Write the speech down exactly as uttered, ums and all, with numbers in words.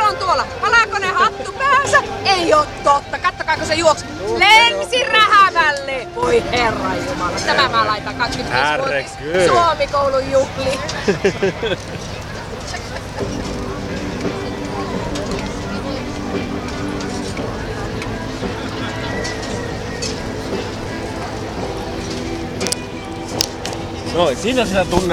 on tuolla. Valkoinen hattu päässä. Ei oo totta. Kattokaako se juoksi. Lensi Rähämälle. Voi herra jumala. Tämä mä laitan kaksikymmentäviisi Suomi-koulun juhliin. No, siinä sinä tunnet.